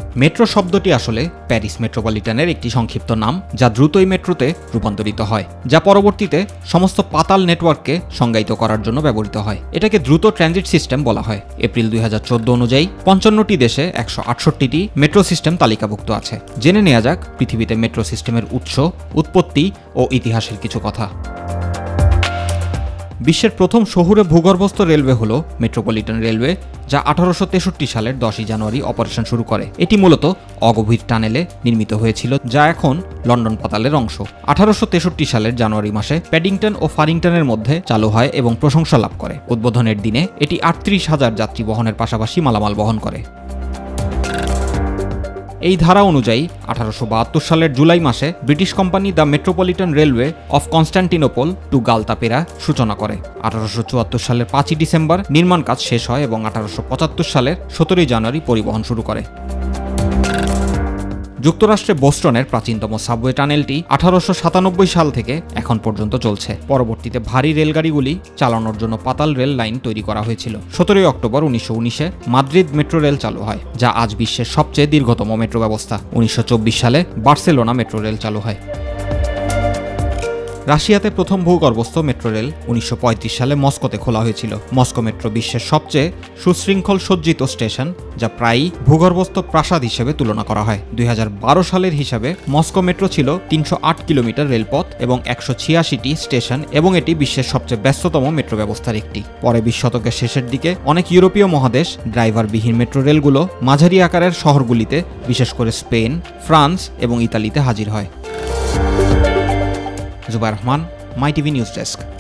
Metro শব্দটি আসলে Paris মেট্রোপলিটনের একটি সংক্ষিপ্ত নাম, যা দ্রুতই মেট্রোতে রূপান্তরিত হয়, যা পরবর্তীতে সমস্ত পাতাল নেটওয়ার্ককে সংজ্ঞায়িত করার জন্য ব্যবহৃত হয়। এটাকে দ্রুত ট্রানজিট সিস্টেম বলা হয়। এপ্রিল 2014 অনুযায়ী 55টি দেশে 168টি মেট্রো সিস্টেম তালিকাভুক্ত আছে। জেনে নেওয়া যাক পৃথিবীতে মেট্রো সিস্টেমের উৎস, উৎপত্তি ও ইতিহাসের কিছু কথা। বিশ্বের প্রথম শহুরে ভূগর্ভস্থ রেলওয়ে হল মেট্রোপলিটন রেলওয়ে, যা 1863 সালের 10 জানুয়ারি অপারেশন শুরু করে। এটি মূলত অগভীর টানেলে নির্মিত হয়েছিল, যা এখন লন্ডন পাতালের অংশ। 1863 সালের জানুয়ারি মাসে প্যাডিংটন ও ফারিংটনের মধ্যে চালু হয় এবং প্রশংসা লাভ করে। উদ্বোধনের দিনে এটি 38,000 যাত্রী বহনের পাশাপাশি মালামাল বহন করে। এই ধারা অনুযায়ী 1872 সালের জুলাই মাসে British company the Metropolitan Railway of Constantinople to গালতাপেরা সূচনা করে। 1874 সালের 5 ডিসেম্বর নির্মাণ কাজ শেষ হয় এবং 1875 সালের 17 জানুয়ারি পরিবহন শুরু করে। যুক্তরাষ্ট্রে বোস্টনের প্রাচীনতম সাবওয়ে টানেলটি 1897 সাল থেকে এখন পর্যন্ত চলছে। পরবর্তীতে ভারী রেলগাড়িগুলি চালানোর জন্য পাতাল রেল লাইন তৈরি করা হয়েছিল। 17 অক্টোবর 1919-এ মাদ্রিদ মেট্রো রেল চালু হয়, যা আজ বিশ্বের সবচেয়ে দীর্ঘতম মেট্রো ব্যবস্থা। 1924 সালে বার্সেলোনা মেট্রো রেল চালু হয়। রাশিয়াতে প্রথম ভূগর্ভস্থ মেট্রো রেল 1935 সালে মস্কোতে খোলা হয়েছিল। মস্কো মেট্রো বিশ্বের সবচেয়ে সুশৃঙ্খল সজ্জিত স্টেশন, যা প্রায়ই ভূগর্ভস্থ প্রাসাদ হিসেবে তুলনা করা হয়। 2012 সালের হিসাবে মস্কো মেট্রো ছিল 308 কিলোমিটার রেলপথ এবং 186টি স্টেশন, এবং এটি বিশ্বের সবচেয়ে ব্যস্ততম মেট্রো ব্যবস্থার একটি। পরে 20 শতকের শেষের দিকে অনেক ইউরোপীয় মহাদেশ ড্রাইভারবিহীন মেট্রো রেলগুলো মাঝারি আকারের শহরগুলিতে, বিশেষ করে স্পেন, ফ্রান্স এবং ইতালিতে হাজির হয়। Zubair Rahman, MyTV news desk.